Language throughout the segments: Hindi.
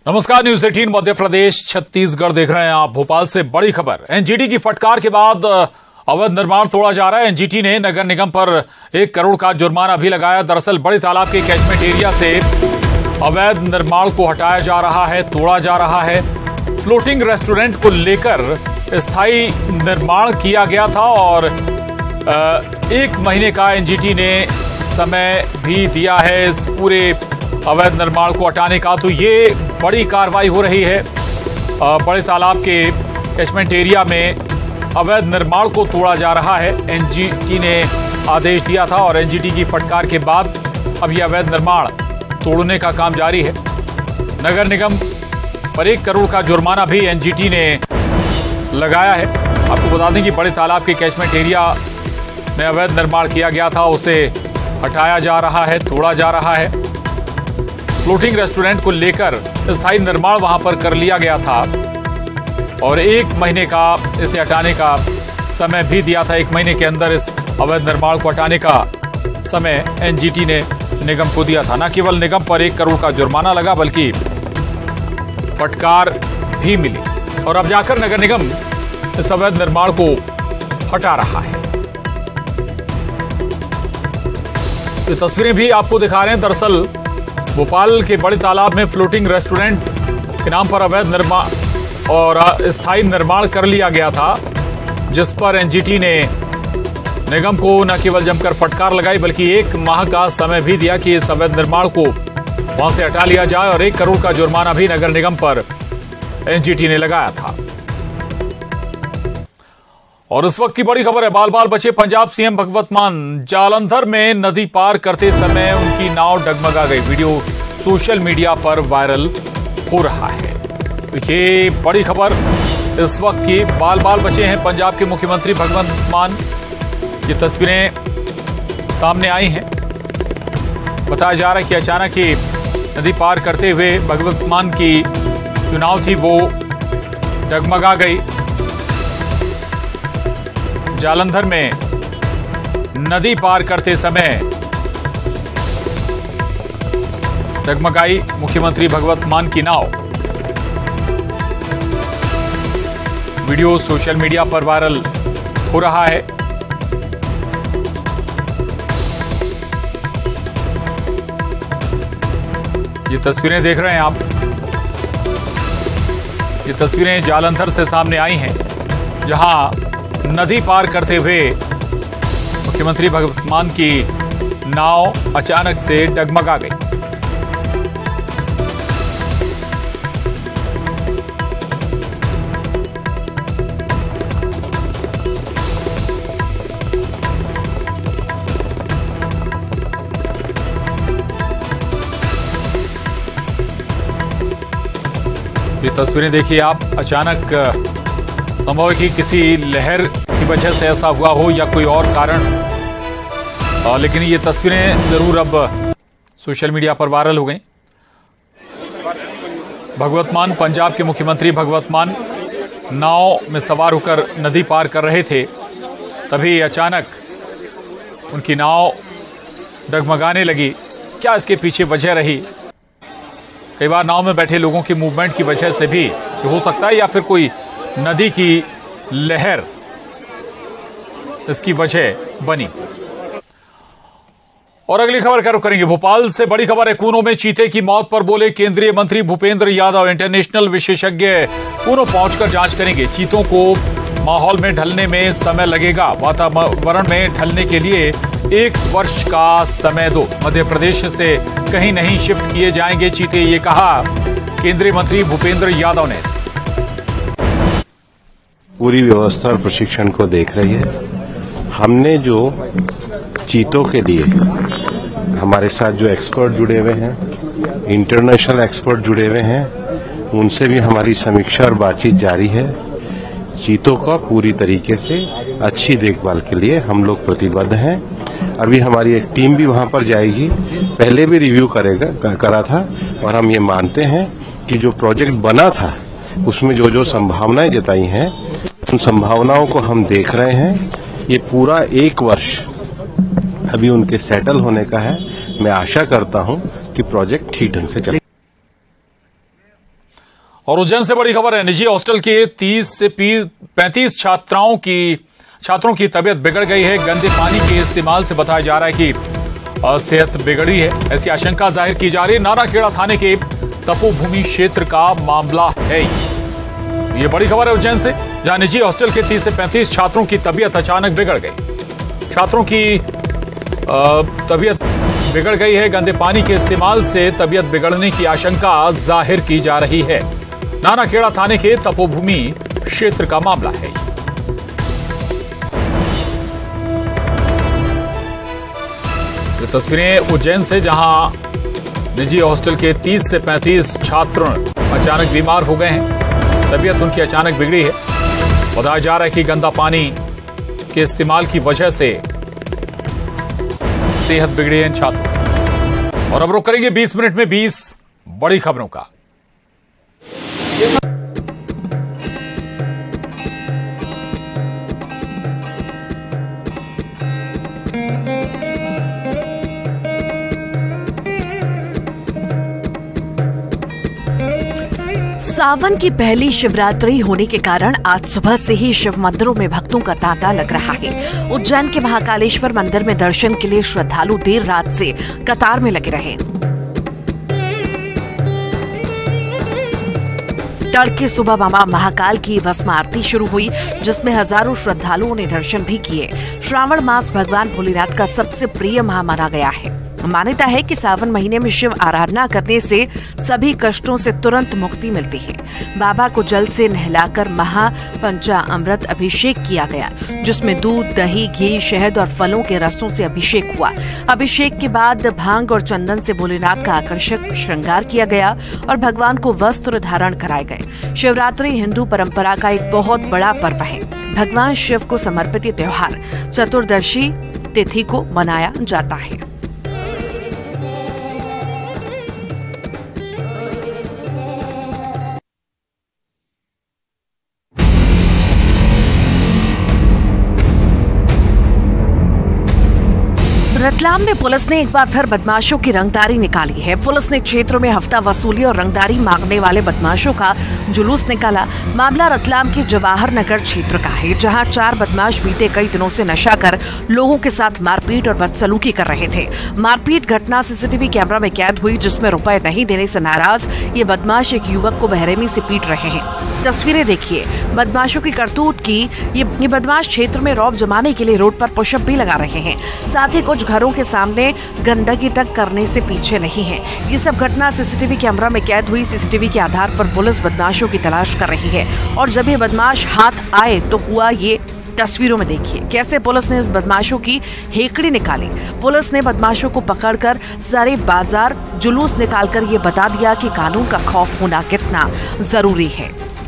नमस्कार, न्यूज 18 मध्य प्रदेश छत्तीसगढ़ देख रहे हैं आप। भोपाल से बड़ी खबर। एनजीटी की फटकार के बाद अवैध निर्माण तोड़ा जा रहा है। एनजीटी ने नगर निगम पर 1 करोड़ का जुर्माना भी लगाया। दरअसल बड़े तालाब के कैचमेंट एरिया से अवैध निर्माण को हटाया जा रहा है, तोड़ा जा रहा है। फ्लोटिंग रेस्टोरेंट को लेकर स्थायी निर्माण किया गया था और 1 महीने का एनजीटी ने समय भी दिया है इस पूरे अवैध निर्माण को हटाने का। तो ये बड़ी कार्रवाई हो रही है। बड़े तालाब के कैचमेंट एरिया में अवैध निर्माण को तोड़ा जा रहा है। एनजीटी ने आदेश दिया था और एनजीटी की फटकार के बाद अब यह अवैध निर्माण तोड़ने का काम जारी है। नगर निगम पर 1 करोड़ का जुर्माना भी एनजीटी ने लगाया है। आपको बता दें कि बड़े तालाब के कैचमेंट एरिया में अवैध निर्माण किया गया था, उसे हटाया जा रहा है, तोड़ा जा रहा है। फ्लोटिंग रेस्टोरेंट को लेकर स्थायी निर्माण वहां पर कर लिया गया था और 1 महीने का इसे हटाने का समय भी दिया था। 1 महीने के अंदर इस अवैध निर्माण को हटाने का समय एनजीटी ने निगम को दिया था। न केवल निगम पर 1 करोड़ का जुर्माना लगा बल्कि फटकार भी मिली और अब जाकर नगर निगम इस अवैध निर्माण को हटा रहा है। ये तस्वीरें भी आपको दिखा रहे हैं। दरअसल भोपाल के बड़े तालाब में फ्लोटिंग रेस्टोरेंट के नाम पर अवैध निर्माण और स्थायी निर्माण कर लिया गया था, जिस पर एनजीटी ने निगम को न केवल जमकर फटकार लगाई बल्कि 1 माह का समय भी दिया कि इस अवैध निर्माण को वहां से हटा लिया जाए और 1 करोड़ का जुर्माना भी नगर निगम पर एनजीटी ने लगाया था। और इस वक्त की बड़ी खबर है, बाल बाल बचे पंजाब सीएम भगवत मान। जालंधर में नदी पार करते समय उनकी नाव डगमगा गई। वीडियो सोशल मीडिया पर वायरल हो रहा है। तो ये बड़ी खबर इस वक्त की, बाल बाल बचे हैं पंजाब के मुख्यमंत्री भगवत मान। ये तस्वीरें सामने आई हैं। बताया जा रहा है कि अचानक ही नदी पार करते हुए भगवत मान की जो नाव थी वो डगमगा गई। जालंधर में नदी पार करते समय डगमगाई मुख्यमंत्री भगवत मान की नाव। वीडियो सोशल मीडिया पर वायरल हो रहा है। ये तस्वीरें देख रहे हैं आप। ये तस्वीरें जालंधर से सामने आई हैं, जहां नदी पार करते हुए मुख्यमंत्री भगवत मान की नाव अचानक से डगमगा गई। ये तस्वीरें देखिए आप। अचानक संभव है कि किसी लहर की वजह से ऐसा हुआ हो या कोई और कारण, लेकिन ये तस्वीरें जरूर अब सोशल मीडिया पर वायरल हो गई। भगवत मान, पंजाब के मुख्यमंत्री भगवत मान नाव में सवार होकर नदी पार कर रहे थे, तभी अचानक उनकी नाव डगमगाने लगी। क्या इसके पीछे वजह रही? कई बार नाव में बैठे लोगों के मूवमेंट की वजह से भी हो सकता है, या फिर कोई नदी की लहर इसकी वजह बनी। और अगली खबर का रुख करेंगे। भोपाल से बड़ी खबर है। कूनो में चीते की मौत पर बोले केंद्रीय मंत्री भूपेंद्र यादव। इंटरनेशनल विशेषज्ञ कूनो पहुंचकर जांच करेंगे। चीतों को माहौल में ढलने में समय लगेगा। वातावरण में ढलने के लिए 1 वर्ष का समय दो। मध्य प्रदेश से कहीं नहीं शिफ्ट किए जाएंगे चीते, ये कहा केंद्रीय मंत्री भूपेंद्र यादव ने। पूरी व्यवस्था और प्रशिक्षण को देख रही है। हमने जो चीतों के लिए हमारे साथ जो एक्सपर्ट जुड़े हुए हैं, इंटरनेशनल एक्सपर्ट जुड़े हुए हैं, उनसे भी हमारी समीक्षा और बातचीत जारी है। चीतों का पूरी तरीके से अच्छी देखभाल के लिए हम लोग प्रतिबद्ध हैं। अभी हमारी एक टीम भी वहां पर जाएगी। पहले भी रिव्यू करा था और हम ये मानते हैं कि जो प्रोजेक्ट बना था उसमें जो जो संभावनाएं जताई हैं, उन संभावनाओं को हम देख रहे हैं। ये पूरा 1 वर्ष अभी उनके सेटल होने का है। मैं आशा करता हूं कि प्रोजेक्ट ठीक ढंग से चले। और उज्जैन से बड़ी खबर है। निजी हॉस्टल के 30 से 35 छात्रों की तबीयत बिगड़ गई है। गंदे पानी के इस्तेमाल से बताया जा रहा है कि सेहत बिगड़ी है, ऐसी आशंका जाहिर की जा रही है। नानाखेड़ा थाने के तपोभूमि क्षेत्र का मामला है। ये बड़ी खबर है उज्जैन से, जहां निजी हॉस्टल के 30 से 35 छात्रों की तबीयत अचानक बिगड़ गई। छात्रों की तबीयत बिगड़ गई है। गंदे पानी के इस्तेमाल से तबीयत बिगड़ने की आशंका जाहिर की जा रही है। नानाखेड़ा थाने के तपोभूमि क्षेत्र का मामला है। ये तस्वीरें उज्जैन से, जहां निजी हॉस्टल के 30 से 35 छात्र अचानक बीमार हो गए हैं। तबीयत उनकी अचानक बिगड़ी है। बताया जा रहा है कि गंदा पानी के इस्तेमाल की वजह से सेहत बिगड़ी है इन छात्रों। और अब रुक करेंगे 20 मिनट में 20 बड़ी खबरों का। सावन की पहली शिवरात्रि होने के कारण आज सुबह से ही शिव मंदिरों में भक्तों का तांता लग रहा है। उज्जैन के महाकालेश्वर मंदिर में दर्शन के लिए श्रद्धालु देर रात से कतार में लगे रहे। तड़के सुबह मामा महाकाल की भस्म आरती शुरू हुई, जिसमें हजारों श्रद्धालुओं ने दर्शन भी किए। श्रावण मास भगवान भोलेनाथ का सबसे प्रिय माह माना गया है। मान्यता है कि सावन महीने में शिव आराधना करने से सभी कष्टों से तुरंत मुक्ति मिलती है। बाबा को जल से नहलाकर महापंचामृत अभिषेक किया गया, जिसमें दूध, दही, घी, शहद और फलों के रसों से अभिषेक हुआ। अभिषेक के बाद भांग और चंदन से भोलेनाथ का आकर्षक श्रृंगार किया गया और भगवान को वस्त्र धारण कराए गए। शिवरात्रि हिंदू परंपरा का एक बहुत बड़ा पर्व है। भगवान शिव को समर्पित त्योहार चतुर्दशी तिथि को मनाया जाता है। रतलाम में पुलिस ने एक बार फिर बदमाशों की रंगदारी निकाली है। पुलिस ने क्षेत्र में हफ्ता वसूली और रंगदारी मांगने वाले बदमाशों का जुलूस निकाला। मामला रतलाम के जवाहर नगर क्षेत्र का है, जहां 4 बदमाश बीते कई दिनों से नशा कर लोगों के साथ मारपीट और बदसलूकी कर रहे थे। मारपीट घटना सीसीटीवी कैमरा में कैद हुई, जिसमें रुपए नहीं देने से नाराज ये बदमाश एक युवक को बेरहमी से पीट रहे हैं। तस्वीरें देखिए बदमाशों की करतूत की। ये बदमाश क्षेत्र में रौब जमाने के लिए रोड पर पुशअप भी लगा रहे हैं। साथ ही कुछ घरों के सामने गंदगी तक करने से पीछे नहीं है। ये सब घटना सीसीटीवी कैमरा में कैद हुई। सीसीटीवी के आधार पर पुलिस बदमाशों की तलाश कर रही है। और जब ये बदमाश हाथ आए तो हुआ ये। तस्वीरों में देखिए कैसे पुलिस ने इस बदमाशों की हेकड़ी निकाली। पुलिस ने बदमाशों को पकड़कर सारे बाजार जुलूस निकालकर ये बता दिया कि कानून का खौफ होना कितना जरूरी है।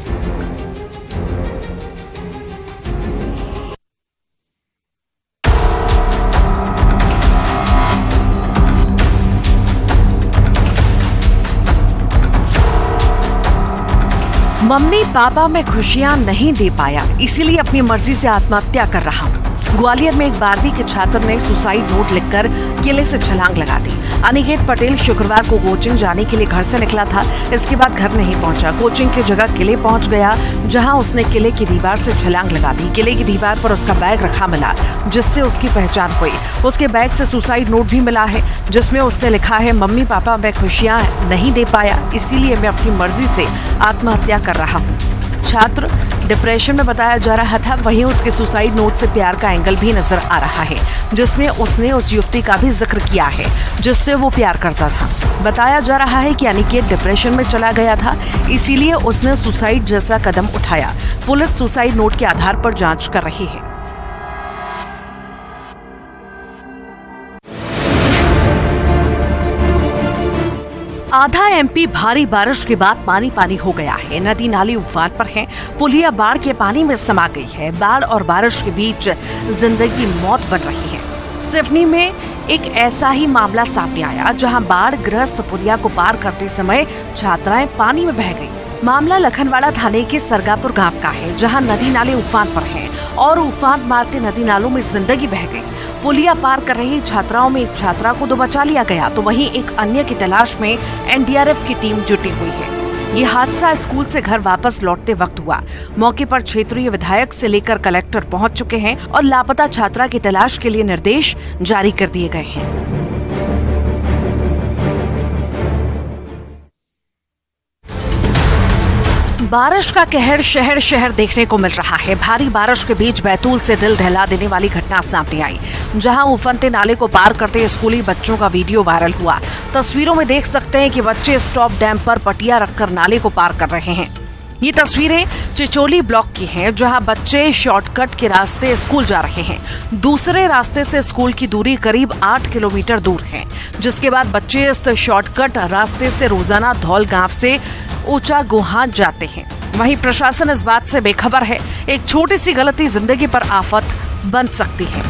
मम्मी पापा मैं खुशियां नहीं दे पाया, इसीलिए अपनी मर्जी से आत्महत्या कर रहा हूँ। ग्वालियर में एक 12वीं के छात्र ने सुसाइड नोट लिखकर किले से छलांग लगा दी। अनिकेत पटेल शुक्रवार को कोचिंग जाने के लिए घर से निकला था। इसके बाद घर नहीं पहुंचा। कोचिंग की जगह किले पहुंच गया, जहां उसने किले की दीवार से छलांग लगा दी। किले की दीवार पर उसका बैग रखा मिला, जिससे उसकी पहचान हुई। उसके बैग से सुसाइड नोट भी मिला है, जिसमें उसने लिखा है, मम्मी पापा मैं खुशियां नहीं दे पाया, इसीलिए मैं अपनी मर्जी से आत्महत्या कर रहा हूँ। छात्र डिप्रेशन में बताया जा रहा था। वहीं उसके सुसाइड नोट से प्यार का एंगल भी नजर आ रहा है, जिसमें उसने उस युवती का भी जिक्र किया है जिससे वो प्यार करता था। बताया जा रहा है कि अनिकेत डिप्रेशन में चला गया था, इसीलिए उसने सुसाइड जैसा कदम उठाया। पुलिस सुसाइड नोट के आधार पर जांच कर रही है। आधा एमपी भारी बारिश के बाद पानी पानी हो गया है। नदी नाली उफान पर हैं। पुलिया बाढ़ के पानी में समा गई है। बाढ़ और बारिश के बीच जिंदगी मौत बन रही है। सिवनी में एक ऐसा ही मामला सामने आया, जहां बाढ़ ग्रस्त पुलिया को पार करते समय छात्राएं पानी में बह गई। मामला लखनवाड़ा थाने के सरगापुर गांव का है, जहां नदी नाले उफान पर हैं और उफान मारते नदी नालों में जिंदगी बह गई। पुलिया पार कर रही छात्राओं में एक छात्रा को तो बचा लिया गया, तो वहीं एक अन्य की तलाश में एनडीआरएफ की टीम जुटी हुई है। ये हादसा स्कूल से घर वापस लौटते वक्त हुआ। मौके पर क्षेत्रीय विधायक से लेकर कलेक्टर पहुंच चुके हैं और लापता छात्रा की तलाश के लिए निर्देश जारी कर दिए गए हैं। बारिश का कहर शहर शहर देखने को मिल रहा है। भारी बारिश के बीच बैतूल से दिल दहला देने वाली घटना सामने आई, जहां उफनते नाले को पार करते स्कूली बच्चों का वीडियो वायरल हुआ। तस्वीरों में देख सकते हैं कि बच्चे स्टॉप डैम पर पटिया रखकर नाले को पार कर रहे हैं। ये तस्वीरें चिचोली ब्लॉक की हैं, जहां बच्चे शॉर्टकट के रास्ते स्कूल जा रहे हैं। दूसरे रास्ते से स्कूल की दूरी करीब 8 किलोमीटर दूर है, जिसके बाद बच्चे इस शॉर्टकट रास्ते से रोजाना धौल गांव से ऊंचा गुहान जाते हैं। वहीं प्रशासन इस बात से बेखबर है। एक छोटी सी गलती जिंदगी पर आफत बन सकती है।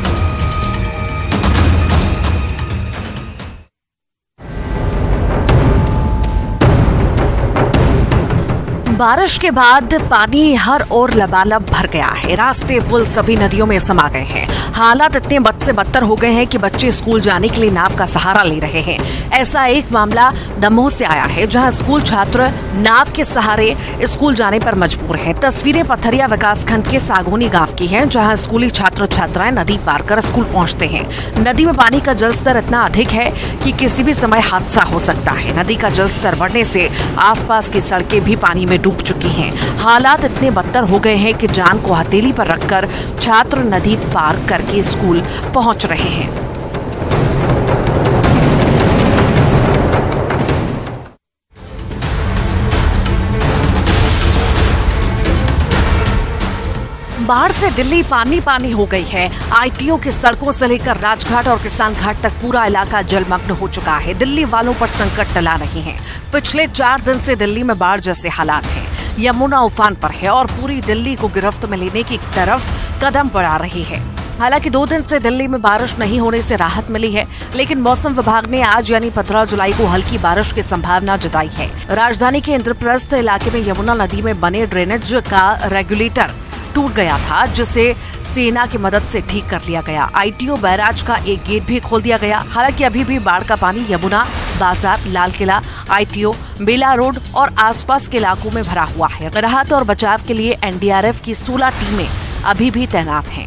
बारिश के बाद पानी हर ओर लबालब भर गया है। रास्ते पुल सभी नदियों में समा गए हैं। हालात इतने बद से बदतर हो गए हैं कि बच्चे स्कूल जाने के लिए नाव का सहारा ले रहे हैं। ऐसा एक मामला दमोह से आया है, जहां स्कूल छात्र नाव के सहारे स्कूल जाने पर मजबूर हैं। तस्वीरें पथरिया विकासखंड के सागोनी गांव की हैं, जहां स्कूली छात्र छात्राएं नदी पार कर स्कूल पहुंचते हैं। नदी में पानी का जलस्तर इतना अधिक है कि किसी भी समय हादसा हो सकता है। नदी का जलस्तर बढ़ने से आसपास की सड़कें भी पानी में डूब चुकी हैं। हालात इतने बदतर हो गए हैं कि जान को हथेली पर रखकर छात्र नदी पार करके स्कूल पहुंच रहे हैं। बाढ़ से दिल्ली पानी पानी हो गई है। आईटीओ की सड़कों से लेकर राजघाट और किसान घाट तक पूरा इलाका जलमग्न हो चुका है। दिल्ली वालों पर संकट टला नहीं है। पिछले 4 दिन से दिल्ली में बाढ़ जैसे हालात हैं। यमुना उफान पर है और पूरी दिल्ली को गिरफ्त में लेने की तरफ कदम बढ़ा रही है। हालांकि 2 दिन से दिल्ली में बारिश नहीं होने से राहत मिली है, लेकिन मौसम विभाग ने आज यानी 15 जुलाई को हल्की बारिश की संभावना जताई है। राजधानी के इंद्रप्रस्थ इलाके में यमुना नदी में बने ड्रेनेज का रेगुलेटर टूट गया था, जिसे सेना की मदद से ठीक कर लिया गया। आईटीओ बैराज का एक गेट भी खोल दिया गया। हालांकि अभी भी बाढ़ का पानी यमुना, बाजार, लाल किला, आईटीओ, बेला रोड और आसपास के इलाकों में भरा हुआ है। राहत और बचाव के लिए एनडीआरएफ की 16 टीमें अभी भी तैनात हैं।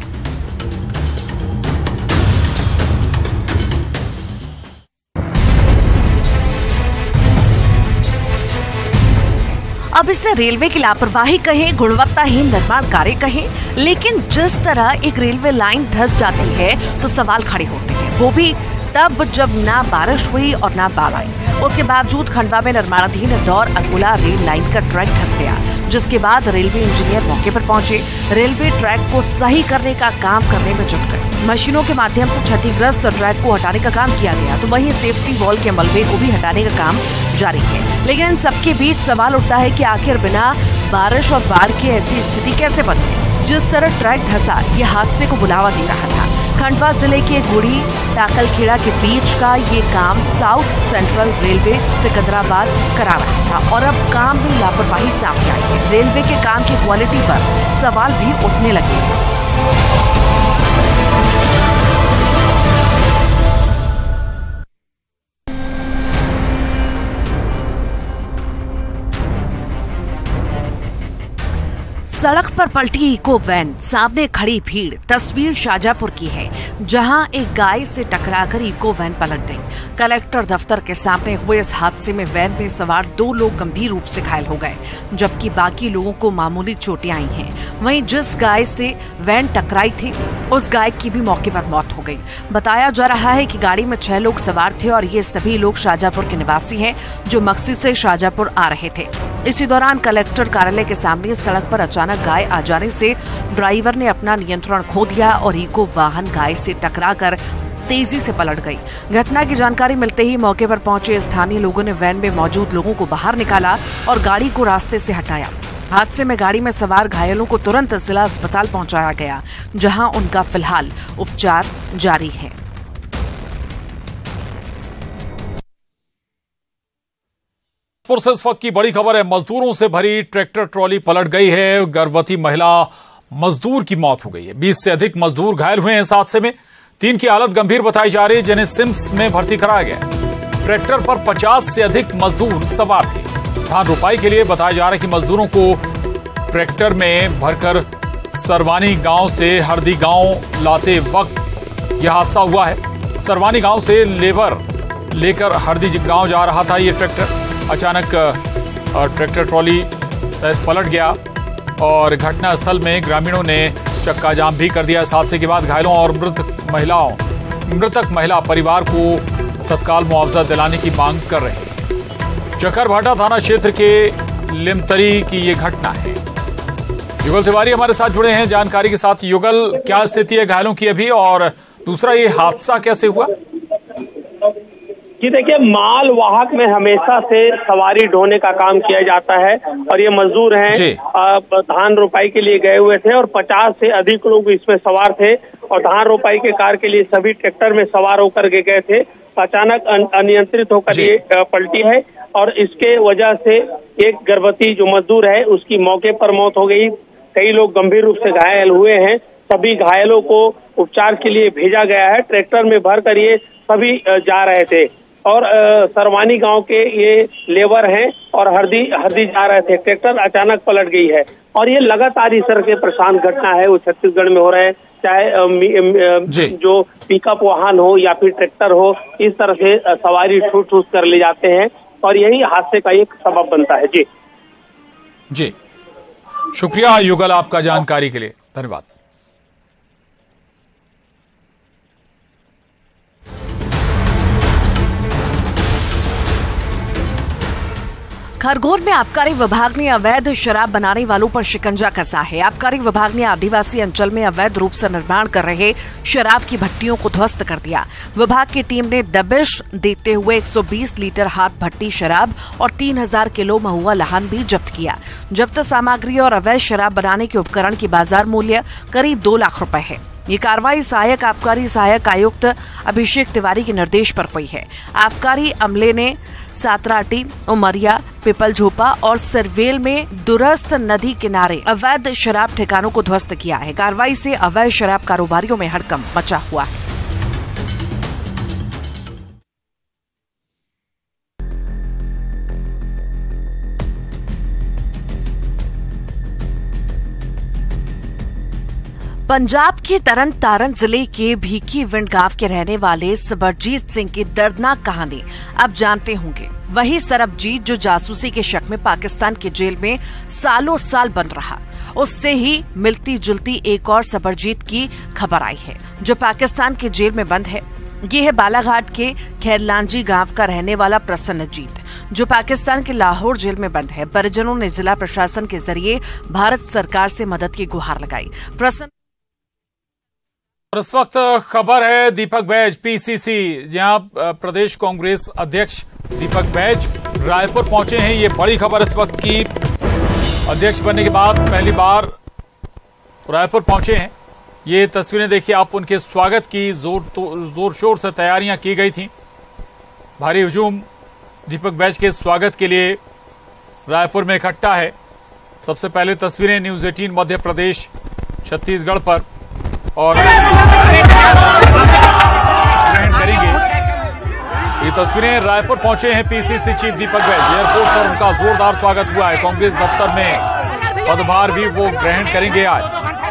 अब इसे रेलवे की लापरवाही कहें, गुणवत्ताहीन निर्माण कार्य कहें, लेकिन जिस तरह एक रेलवे लाइन धंस जाती है तो सवाल खड़े होते हैं। वो भी तब जब ना बारिश हुई और ना बाढ़ आई। उसके बावजूद खंडवा में निर्माणाधीन इंदौर अकोला रेल लाइन का ट्रैक धंस गया, जिसके बाद रेलवे इंजीनियर मौके पर पहुंचे। रेलवे ट्रैक को सही करने का काम करने में जुट गए। मशीनों के माध्यम से क्षतिग्रस्त ट्रैक को हटाने का काम किया गया, तो वहीं सेफ्टी वॉल के मलबे को भी हटाने का काम जारी है। लेकिन इन सबके बीच सवाल उठता है कि आखिर बिना बारिश और बाढ़ की ऐसी स्थिति कैसे बनी। जिस तरह ट्रैक धंसा, ये हादसे को बुलावा दे रहा था। खंडवा जिले के गुड़ी टाकलखेड़ा के बीच का ये काम साउथ सेंट्रल रेलवे सिकंदराबाद करा रहा था और अब काम में लापरवाही सामने आई है। रेलवे के काम की क्वालिटी पर सवाल भी उठने लगे हैं। सड़क पर पलटी इको वैन, सामने खड़ी भीड़। तस्वीर शाजापुर की है, जहां एक गाय से टकराकर इको वैन पलट गई। कलेक्टर दफ्तर के सामने हुए इस हादसे में वैन में सवार 2 लोग गंभीर रूप से घायल हो गए, जबकि बाकी लोगों को मामूली चोटें आई हैं। वहीं जिस गाय से वैन टकराई थी, उस गाय की भी मौके पर मौत हो गई। बताया जा रहा है कि गाड़ी में 6 लोग सवार थे और ये सभी लोग शाजापुर के निवासी हैं, जो मकसी से शाजापुर आ रहे थे। इसी दौरान कलेक्टर कार्यालय के सामने सड़क पर अचानक गाय आ जाने से ड्राइवर ने अपना नियंत्रण खो दिया और इको वाहन गाय से टकराकर तेजी से पलट गई। घटना की जानकारी मिलते ही मौके पर पहुंचे स्थानीय लोगों ने वैन में मौजूद लोगों को बाहर निकाला और गाड़ी को रास्ते से हटाया। हादसे में गाड़ी में सवार घायलों को तुरंत जिला अस्पताल पहुंचाया गया, जहां उनका फिलहाल उपचार जारी है। से इस वक्त की बड़ी खबर है, मजदूरों से भरी ट्रैक्टर ट्रॉली पलट गई है। गर्भवती महिला मजदूर की मौत हो गई है। 20 से अधिक मजदूर घायल हुए हैं इस हादसे में। 3 की हालत गंभीर बताई जा रही है, जिन्हें सिम्स में भर्ती कराया गया। ट्रैक्टर पर 50 से अधिक मजदूर सवार थे। धान रोपाई के लिए। बताया जा रहा है कि मजदूरों को ट्रैक्टर में भरकर सरवानी गांव से हरदी गांव लाते वक्त यह हादसा हुआ है। सरवानी गांव से लेबर लेकर हरदी गांव जा रहा था ये ट्रैक्टर। अचानक ट्रैक्टर ट्रॉली शायद पलट गया और घटनास्थल में ग्रामीणों ने चक्का जाम भी कर दिया। इस हादसे के बाद घायलों और मृतक महिला परिवार को तत्काल मुआवजा दिलाने की मांग कर रहे हैं। चकरभाटा थाना क्षेत्र के लिमतरी की ये घटना है। युगल तिवारी हमारे साथ जुड़े हैं जानकारी के साथ। युगल, क्या स्थिति है घायलों की अभी, और दूसरा ये हादसा कैसे हुआ? जी देखिए, माल वाहक में हमेशा से सवारी ढोने का काम किया जाता है और ये मजदूर हैं धान रोपाई के लिए गए हुए थे और 50 से अधिक लोग इसमें सवार थे और धान रोपाई के कार्य के लिए सभी ट्रैक्टर में सवार होकर के गए थे। अचानक अनियंत्रित होकर ये पलटी है और इसके वजह से एक गर्भवती जो मजदूर है उसकी मौके पर मौत हो गई। कई लोग गंभीर रूप से घायल हुए हैं। सभी घायलों को उपचार के लिए भेजा गया है। ट्रैक्टर में भरकर ये सभी जा रहे थे और सरवानी गांव के ये लेबर हैं और हरदी जा रहे थे। ट्रैक्टर अचानक पलट गई है और ये लगातार इस तरह के परेशान घटना है वो छत्तीसगढ़ में हो रहे हैं, चाहे जो पिकअप वाहन हो या फिर ट्रैक्टर हो, इस तरह से सवारी ठूस कर ले जाते हैं और यही हादसे का एक सबब बनता है। जी शुक्रिया युगल आपका जानकारी के लिए, धन्यवाद। खरगोन में आबकारी विभाग ने अवैध शराब बनाने वालों पर शिकंजा कसा है। आबकारी विभाग ने आदिवासी अंचल में अवैध रूप से निर्माण कर रहे शराब की भट्टियों को ध्वस्त कर दिया। विभाग की टीम ने दबिश देते हुए 120 लीटर हाथ भट्टी शराब और 3000 किलो महुआ लहान भी जब्त किया। जब्त सामग्री और अवैध शराब बनाने के उपकरण की बाजार मूल्य करीब 2 लाख रुपए है। ये कार्रवाई सहायक आबकारी सहायक आयुक्त अभिषेक तिवारी के निर्देश पर हुई है। आबकारी अमले ने सातराटी, उमरिया, पिपल झोपा और सिरवेल में दुरस्त नदी किनारे अवैध शराब ठिकानों को ध्वस्त किया है। कार्रवाई से अवैध शराब कारोबारियों में हड़कंप मचा हुआ है। पंजाब के तरन तारण जिले के भीखी विंड गांव के रहने वाले सरबजीत सिंह की दर्दनाक कहानी अब जानते होंगे। वही सरबजीत जो जासूसी के शक में पाकिस्तान की जेल में सालों साल बंद रहा, उससे ही मिलती जुलती एक और सरबजीत की खबर आई है जो पाकिस्तान की जेल में बंद है। ये है बालाघाट के खैरलांजी गांव का रहने वाला प्रसन्नजीत जो पाकिस्तान के लाहौर जेल में बंद है। परिजनों ने जिला प्रशासन के जरिए भारत सरकार से मदद की गुहार लगाई। इस वक्त खबर है दीपक बैज पीसीसी, जहां प्रदेश कांग्रेस अध्यक्ष दीपक बैज रायपुर पहुंचे हैं। ये बड़ी खबर इस वक्त की, अध्यक्ष बनने के बाद पहली बार रायपुर पहुंचे हैं। ये तस्वीरें देखिए आप, उनके स्वागत की जोर शोर से तैयारियां की गई थी। भारी हुजूम दीपक बैज के स्वागत के लिए रायपुर में इकट्ठा है। सबसे पहले तस्वीरें न्यूज 18 मध्य प्रदेश छत्तीसगढ़ पर और ग्रहण करेंगे। ये तस्वीरें रायपुर पहुंचे हैं PCC chief Deepak Baij. Airport पर उनका जोरदार स्वागत हुआ है। कांग्रेस दफ्तर में पदभार भी वो ग्रहण करेंगे आज।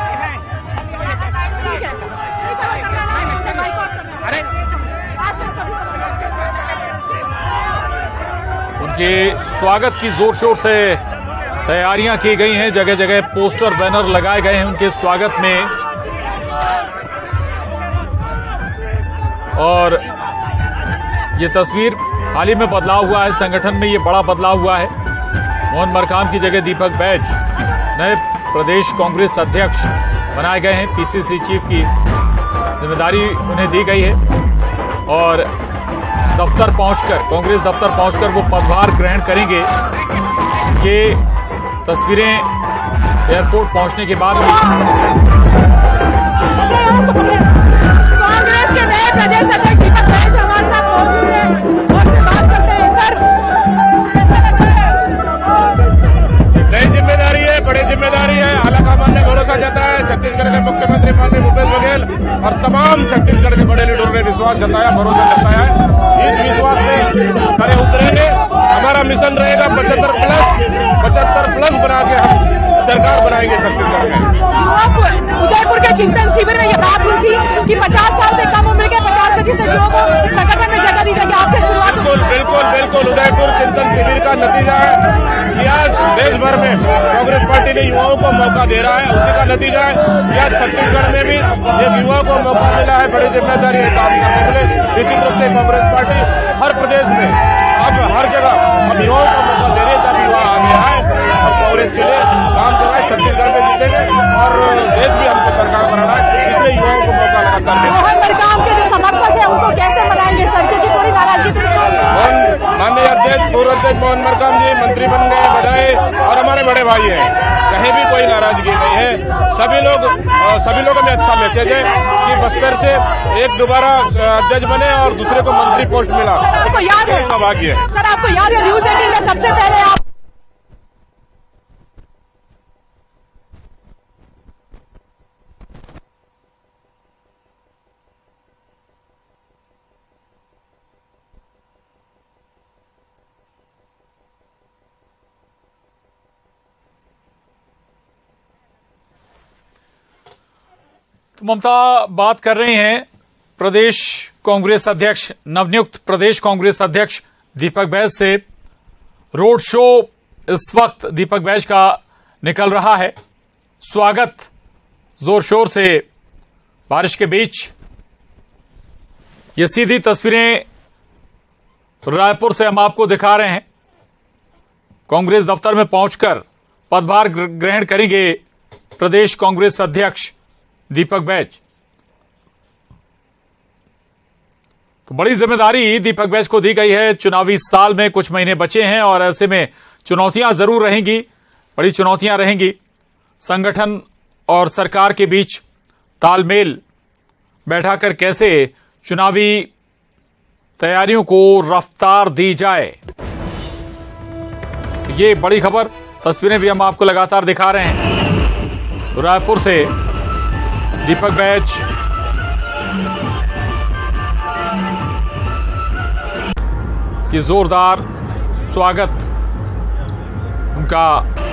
उनके स्वागत की जोर शोर से तैयारियां की गई हैं। जगह जगह पोस्टर बैनर लगाए गए हैं उनके स्वागत में। और ये तस्वीर हाल ही में बदलाव हुआ है, संगठन में ये बड़ा बदलाव हुआ है। मोहन मरकाम की जगह दीपक बैज नए प्रदेश कांग्रेस अध्यक्ष बनाए गए हैं। पीसीसी चीफ की जिम्मेदारी उन्हें दी गई है और दफ्तर पहुंचकर, कांग्रेस दफ्तर पहुंचकर वो पदभार ग्रहण करेंगे। ये तस्वीरें एयरपोर्ट पहुंचने के बाद कांग्रेस के नए प्रदेश अध्यक्ष दीपक बैज हमारे साथ मौजूद हैं और से बात करते हैं। सर, नई जिम्मेदारी है, बड़ी जिम्मेदारी है। आलाकमान ने भरोसा जताया, छत्तीसगढ़ के मुख्यमंत्री माननीय भूपेश बघेल और तमाम छत्तीसगढ़ के बड़े लीडरों ने विश्वास जताया, भरोसा जताया है। इस विश्वास में खरे उतरेंगे। हमारा मिशन रहेगा 75 बना के हम सरकार बनाएंगे छत्तीसगढ़ में। उदयपुर के चिंतन शिविर में ये बात हुई थी कि 50 साल से कम उम्र के 50% युवाओं को संगठन में जगह दी जाएगी। आपसे शुरुआत। बिल्कुल उदयपुर चिंतन शिविर का नतीजा है कि आज देश भर में कांग्रेस पार्टी ने युवाओं को मौका दे रहा है। उसी का नतीजा है कि आज छत्तीसगढ़ में भी एक युवाओं को मौका मिला है बड़ी जिम्मेदारी है काम करने के लिए। निश्चित रूप से कांग्रेस पार्टी हर प्रदेश में अब हर जगह हम युवाओं को मौका दे रहे हैं ताकि युवा आगे आए और कांग्रेस के लिए काम कराए। छत्तीसगढ़ में जीतेंगे और देश भी हमको सरकार बनाना है, इसलिए युवाओं को मौका लगातार देंगे। मोहन मरकाम के जो समर्थक है उनको कैसे मनाएंगे सर, क्योंकि थोड़ी नाराजगी माननीय अध्यक्ष पूर्व अध्यक्ष मोहन मरकाम जी मंत्री बन गए, बधाई। और हमारे बड़े भाई हैं, कहीं भी कोई नाराजगी नहीं है। सभी लोगों में अच्छा मैसेज है कि बस्तर से एक दोबारा अध्यक्ष बने और दूसरे को मंत्री पोस्ट मिला। आपको याद है सौभाग्य है सर, आपको याद है न्यूज 18 में सबसे पहले आप ममता बात कर रही हैं प्रदेश कांग्रेस अध्यक्ष, नवनियुक्त प्रदेश कांग्रेस अध्यक्ष दीपक बैज से। रोड शो इस वक्त दीपक बैज का निकल रहा है। स्वागत जोर शोर से बारिश के बीच। ये सीधी तस्वीरें रायपुर से हम आपको दिखा रहे हैं। कांग्रेस दफ्तर में पहुंचकर पदभार ग्रहण करेंगे प्रदेश कांग्रेस अध्यक्ष दीपक बैज। तो बड़ी जिम्मेदारी दीपक बैज को दी गई है। चुनावी साल में कुछ महीने बचे हैं और ऐसे में चुनौतियां जरूर रहेंगी, बड़ी चुनौतियां रहेंगी। संगठन और सरकार के बीच तालमेल बैठाकर कैसे चुनावी तैयारियों को रफ्तार दी जाए, ये बड़ी खबर। तस्वीरें भी हम आपको लगातार दिखा रहे हैं। रायपुर से दीपक बैज की जोरदार स्वागत उनका।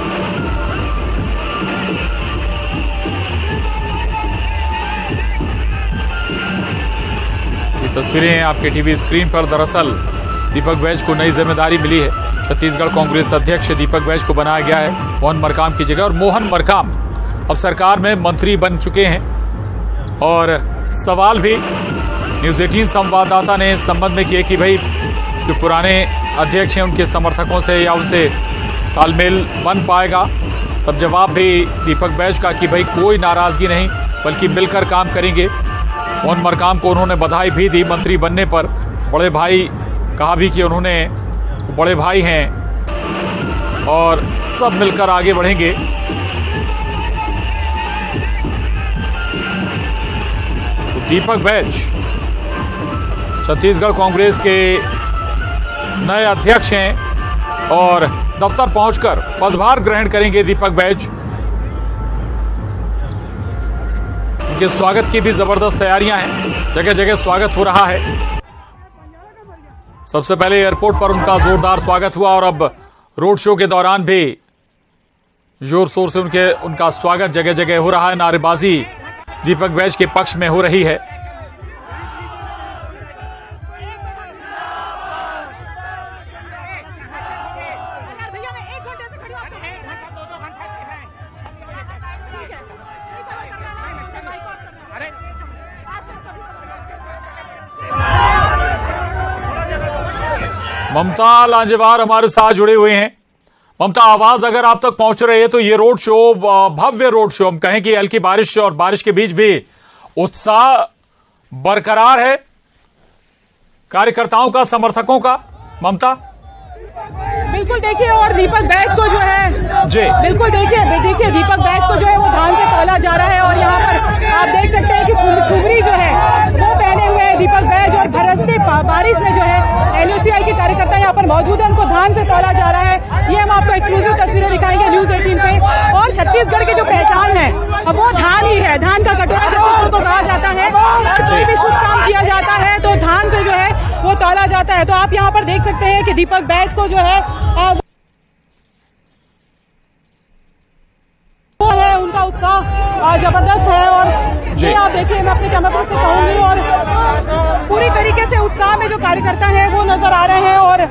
ये तस्वीरें आपके टीवी स्क्रीन पर। दरअसल दीपक बैज को नई जिम्मेदारी मिली है। छत्तीसगढ़ कांग्रेस अध्यक्ष दीपक बैज को बनाया गया है मोहन मरकाम की जगह। और मोहन मरकाम अब सरकार में मंत्री बन चुके हैं। और सवाल भी न्यूज 18 संवाददाता ने इस संबंध में किए कि भाई जो पुराने अध्यक्ष हैं उनके समर्थकों से या उनसे तालमेल बन पाएगा। तब जवाब भी दीपक बैज का कि भाई कोई नाराजगी नहीं, बल्कि मिलकर काम करेंगे। मोहन मरकाम को उन्होंने बधाई भी दी मंत्री बनने पर। बड़े भाई कहा भी कि उन्होंने बड़े भाई हैं और सब मिलकर आगे बढ़ेंगे। तो दीपक बैज छत्तीसगढ़ कांग्रेस के नए अध्यक्ष हैं और दफ्तर पहुंचकर पदभार ग्रहण करेंगे दीपक बैज। उनके स्वागत की भी जबरदस्त तैयारियां हैं, जगह जगह स्वागत हो रहा है। सबसे पहले एयरपोर्ट पर उनका जोरदार स्वागत हुआ और अब रोड शो के दौरान भी जोर शोर से उनका स्वागत जगह जगह हो रहा है। नारेबाजी दीपक बैज के पक्ष में हो रही है। ममता लांजेवार हमारे साथ जुड़े हुए हैं। ममता, आवाज अगर आप तक पहुंच रही है तो ये रोड शो, भव्य रोड शो, हम कहें कि हल्की बारिश और बारिश के बीच भी उत्साह बरकरार है कार्यकर्ताओं का, समर्थकों का। ममता बिल्कुल देखिए, और दीपक बैज को जो है जी बिल्कुल देखिए दीपक बैज को जो है वो धान से तौला जा रहा है। और यहाँ पर आप देख सकते हैं कि ठुमरी जो है वो पहने हुए है दीपक बैज, और बरसते बारिश में जो है एलयूसीआई के कार्यकर्ता यहाँ पर मौजूद है, उनको धान से तौला जा रहा है। ये हम आपको एक्सक्लूसिव तस्वीरें दिखाएंगे न्यूज 18 पे। और छत्तीसगढ़ की जो पहचान है वो धान ही है। धान का कटोरा छत्तीसगढ़ को कहा जाता है और कोई भी शुभ काम किया जाता है तो धान से जो है वो तौला जाता है। तो आप यहाँ पर देख सकते हैं कि दीपक बैज को जो है उत्साह जबरदस्त है। और ये आप देखिए, मैं अपने कैमरा से कहूंगी, और पूरी तरीके से उत्साह में जो कार्यकर्ता हैं वो नजर आ रहे हैं। और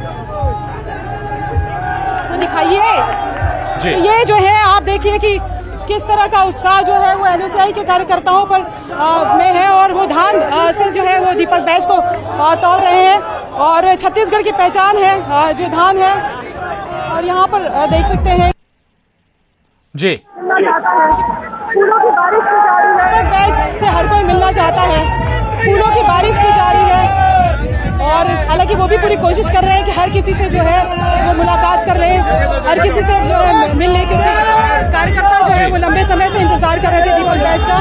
तो दिखाइए, ये जो है आप देखिए कि किस तरह का उत्साह जो है वो एनएसयूआई के कार्यकर्ताओं पर में है। और वो धान से जो है वो दीपक बैच को तोड़ रहे हैं। और छत्तीसगढ़ की पहचान है जो धान है। और यहाँ पर देख सकते हैं जी, फूलों की बारिश की जा रही है। दीपक बैच से हर कोई मिलना चाहता है, फूलों की बारिश की जा रही है। और हालांकि वो भी पूरी कोशिश कर रहे हैं कि हर किसी से जो है वो मुलाकात कर रहे हैं, हर किसी से जो है मिल ले, क्योंकि कार्यकर्ता जो है वो लंबे समय से इंतजार कर रहे थे दीपक बैच का।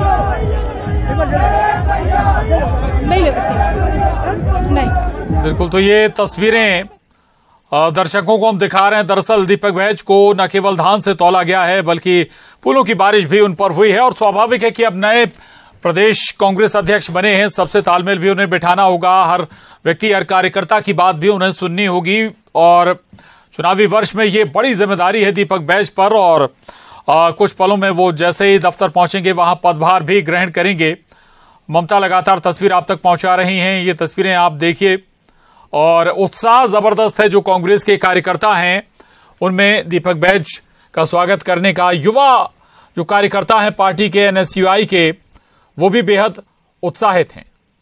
नहीं ले सकती, नहीं। बिल्कुल, तो ये तस्वीरें दर्शकों को हम दिखा रहे हैं। दरअसल दीपक बैच को न केवल धान से तौला गया है, बल्कि फूलों की बारिश भी उन पर हुई है। और स्वाभाविक है कि अब नए प्रदेश कांग्रेस अध्यक्ष बने हैं, सबसे तालमेल भी उन्हें बिठाना होगा। हर व्यक्ति, हर कार्यकर्ता की बात भी उन्हें सुननी होगी। और चुनावी वर्ष में ये बड़ी जिम्मेदारी है दीपक बैच पर। और कुछ पलों में वो जैसे ही दफ्तर पहुंचेंगे वहां पदभार भी ग्रहण करेंगे। ममता लगातार तस्वीर आप तक पहुंचा रही हैं, ये तस्वीरें आप देखिए। और उत्साह जबरदस्त है जो कांग्रेस के कार्यकर्ता हैं उनमें दीपक बैच का स्वागत करने का। युवा जो कार्यकर्ता हैं पार्टी के, एनएसयूआई के, वो भी बेहद उत्साहित हैं।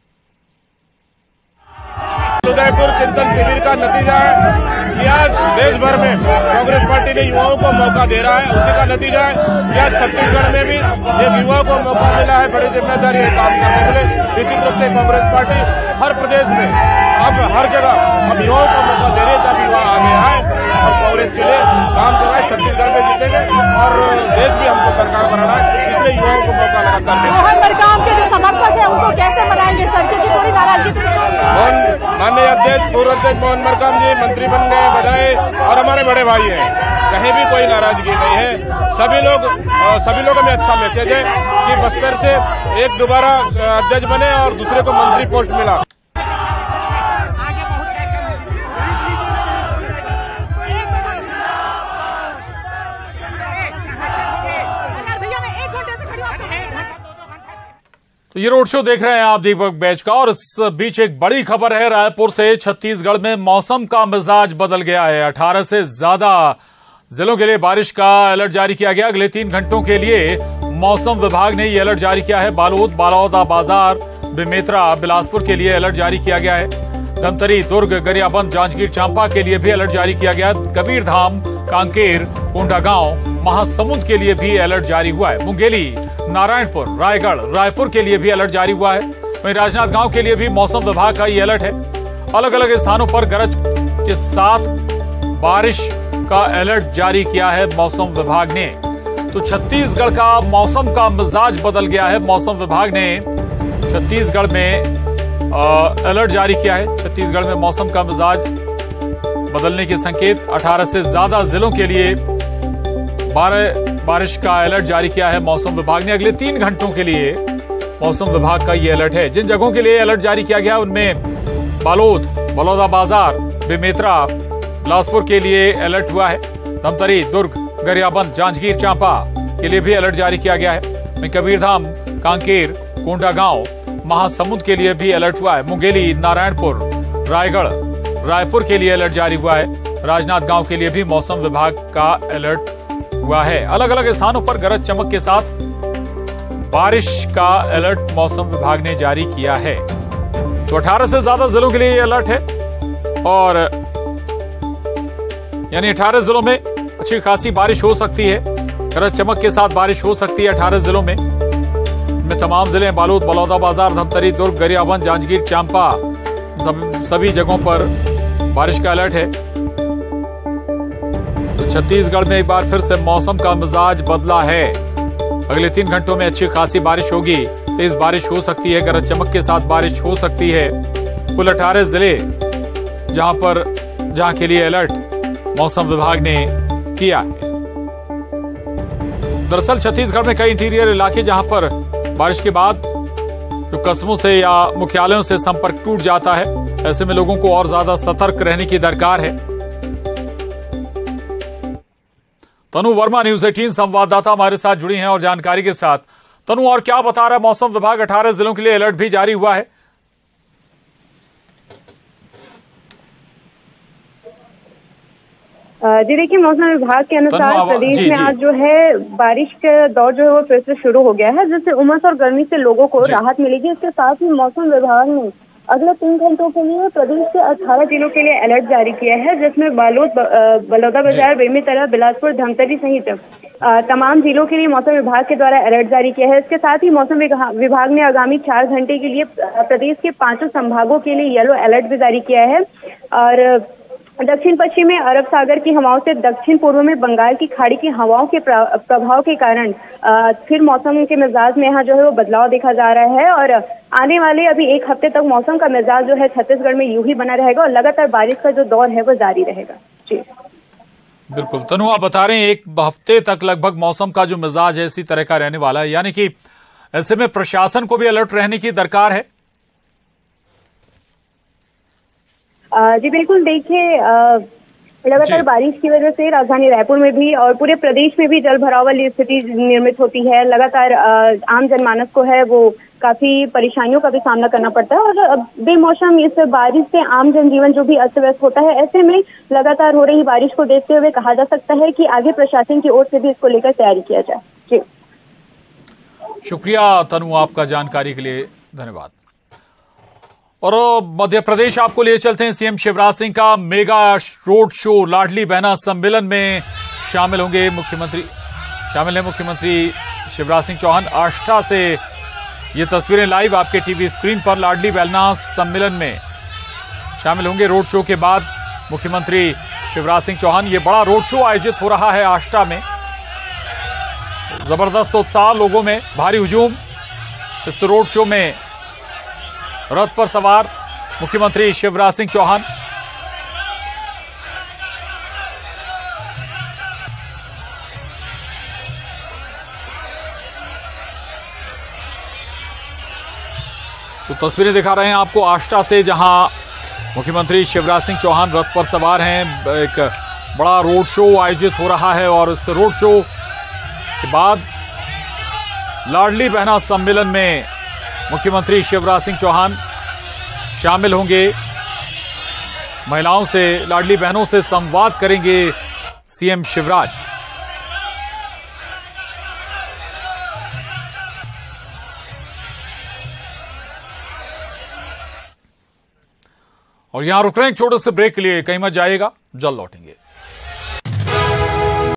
उदयपुर चिंतन शिविर का नतीजा है कि आज देश भर में कांग्रेस पार्टी ने युवाओं को मौका दे रहा है। उसी का नतीजा है कि आज छत्तीसगढ़ में भी एक युवा को मौका मिला है बड़ी जिम्मेदारी है काम करने के लिए। निश्चित रूप से कांग्रेस पार्टी हर प्रदेश में, अब हर जगह अब युवाओं को मौका दे रही है, जब युवा आगे आए और कांग्रेस के लिए काम कर रहा है। छत्तीसगढ़ में जीतेंगे और देश भी हमको सरकार बनाना है, इसलिए युवाओं को मौका लगातार देंगे। मोहन मरकाम के जो समर्थक है उनको कैसे मनाएंगे सर, क्योंकि थोड़ी नाराजगी माननीय अध्यक्ष, पूर्व अध्यक्ष मोहन मरकाम जी मंत्री बनने बधाई, और हमारे बड़े भाई हैं, कहीं भी कोई नाराजगी नहीं है। सभी लोगों में अच्छा मैसेज है कि बस्तर से एक दोबारा अध्यक्ष बने और दूसरे को मंत्री पोस्ट मिला। तो ये रोड शो देख रहे हैं आप दीपक बैच का। और इस बीच एक बड़ी खबर है, रायपुर से छत्तीसगढ़ में मौसम का मिजाज बदल गया है। 18 से ज्यादा जिलों के लिए बारिश का अलर्ट जारी किया गया। अगले 3 घंटों के लिए मौसम विभाग ने ये अलर्ट जारी किया है। बालोद, बलौदाबाजार, बेमेतरा, बिलासपुर के लिए अलर्ट जारी किया गया है। धमतरी, दुर्ग, गरियाबंद, जांजगीर चांपा के लिए भी अलर्ट जारी किया गया है। कबीरधाम, कांकेर, कोंडागांव, महासमुंद के लिए भी अलर्ट जारी हुआ है। मुंगेली, नारायणपुर, रायगढ़, रायपुर के लिए भी अलर्ट जारी हुआ है। वहीं राजनांदगांव के लिए भी मौसम विभाग का ये अलर्ट है। अलग अलग स्थानों पर गरज के साथ बारिश का अलर्ट जारी किया है मौसम विभाग ने। तो छत्तीसगढ़ का मौसम का मिजाज बदल गया है। मौसम विभाग ने छत्तीसगढ़ में अलर्ट जारी किया है। छत्तीसगढ़ में मौसम का मिजाज बदलने के संकेत। 18 से ज्यादा जिलों के लिए बारिश का अलर्ट जारी किया है मौसम विभाग ने। अगले 3 घंटों के लिए मौसम विभाग का ये अलर्ट है। जिन जगहों के लिए अलर्ट जारी किया गया उनमें बालोद, बलौदाबाजार, बेमेतरा, बिलासपुर के लिए अलर्ट हुआ है। धमतरी, दुर्ग, गरियाबंद, जांजगीर चांपा के लिए भी अलर्ट जारी किया गया है। कबीरधाम, कांकेर, कोंडागांव, महासमुंद के लिए भी अलर्ट हुआ है। मुंगेली, नारायणपुर, रायगढ़, रायपुर के लिए अलर्ट जारी हुआ है। राजनांदगांव के लिए भी मौसम विभाग का अलर्ट हुआ है। अलग अलग स्थानों पर गरज चमक के साथ बारिश का अलर्ट मौसम विभाग ने जारी किया है। तो 18 से ज्यादा जिलों के लिए अलर्ट है। और यानी 18 जिलों में अच्छी खासी बारिश हो सकती है। गरज चमक के साथ बारिश हो सकती है 18 जिलों में। इनमें तमाम जिले हैं, बालोद, बलौदाबाजार, धमतरी, दुर्ग, गरियाबंद, जांजगीर चांपा, सभी जगहों पर बारिश का अलर्ट है। तो छत्तीसगढ़ में एक बार फिर से मौसम का मिजाज बदला है। अगले 3 घंटों में अच्छी खासी बारिश होगी। तेज बारिश हो सकती है, गरज चमक के साथ बारिश हो सकती है। कुल 18 जिले जहां के लिए अलर्ट मौसम विभाग ने किया है। दरअसल छत्तीसगढ़ में कई इंटीरियर इलाके जहां पर बारिश के बाद जो कस्बों से या मुख्यालयों से संपर्क टूट जाता है, ऐसे में लोगों को और ज्यादा सतर्क रहने की दरकार है। तनु वर्मा, न्यूज 18 संवाददाता हमारे साथ जुड़ी हैं और जानकारी के साथ। तनु, और क्या बता रहा है मौसम विभाग? 18 जिलों के लिए अलर्ट भी जारी हुआ है। जी देखिए, मौसम विभाग के अनुसार प्रदेश में आज जो है बारिश का दौर जो है वो फिर से शुरू हो गया है, जिससे उमस और गर्मी से लोगों को राहत मिलेगी। इसके साथ ही मौसम विभाग ने अगले 3 घंटों के लिए प्रदेश के 18 जिलों के लिए अलर्ट जारी किया है, जिसमें बालोद, बलौदाबाजार, बेमेतरा, बिलासपुर, धमतरी सहित तमाम जिलों के लिए मौसम विभाग के द्वारा अलर्ट जारी किया है। इसके साथ ही मौसम विभाग ने आगामी 4 घंटे के लिए प्रदेश के 5 संभागों के लिए येलो अलर्ट भी जारी किया है। और दक्षिण पश्चिम में अरब सागर की हवाओं से दक्षिण पूर्व में बंगाल की खाड़ी की हवाओं के प्रभाव के कारण फिर मौसम के मिजाज में यहाँ जो है वो बदलाव देखा जा रहा है। और आने वाले अभी 1 हफ्ते तक मौसम का मिजाज जो है छत्तीसगढ़ में यूं ही बना रहेगा और लगातार बारिश का जो दौर है वो जारी रहेगा। जी बिल्कुल तनु, आप बता रहे हैं 1 हफ्ते तक लगभग मौसम का जो मिजाज है इसी तरह का रहने वाला है, यानी कि ऐसे में प्रशासन को भी अलर्ट रहने की दरकार है। जी बिल्कुल, देखिए लगातार बारिश की वजह से राजधानी रायपुर में भी और पूरे प्रदेश में भी जल भराव वाली स्थिति निर्मित होती है। लगातार आम जनमानस को है वो काफी परेशानियों का भी सामना करना पड़ता है और बेमौसम इस बारिश से आम जनजीवन जो भी अस्त व्यस्त होता है। ऐसे में लगातार हो रही बारिश को देखते हुए कहा जा सकता है कि आगे प्रशासन की ओर से भी इसको लेकर तैयारी किया जाए। जी शुक्रिया तनु, आपका जानकारी के लिए धन्यवाद। और मध्य प्रदेश आपको लिए चलते हैं। सीएम शिवराज सिंह का mega road show Ladli Behna सम्मेलन में शामिल है मुख्यमंत्री शिवराज सिंह चौहान। आष्टा से ये तस्वीरें लाइव आपके टीवी स्क्रीन पर। लाडली बहना सम्मेलन में शामिल होंगे। रोड शो के बाद मुख्यमंत्री शिवराज सिंह चौहान। ये बड़ा रोड शो आयोजित हो रहा है आष्टा में। जबरदस्त उत्साह लोगों में, भारी हुजूम। इस रोड शो में रथ पर सवार मुख्यमंत्री शिवराज सिंह चौहान। तो तस्वीरें दिखा रहे हैं आपको आष्टा से, जहां मुख्यमंत्री शिवराज सिंह चौहान रथ पर सवार हैं। एक बड़ा रोड शो आयोजित हो रहा है और इस रोड शो के बाद लाडली बहना सम्मेलन में मुख्यमंत्री शिवराज सिंह चौहान शामिल होंगे। महिलाओं से, लाडली बहनों से संवाद करेंगे सीएम शिवराज। और यहां रुक रहे हैं एक छोटे से ब्रेक के लिए, कहीं मत जाइएगा, जल्द लौटेंगे।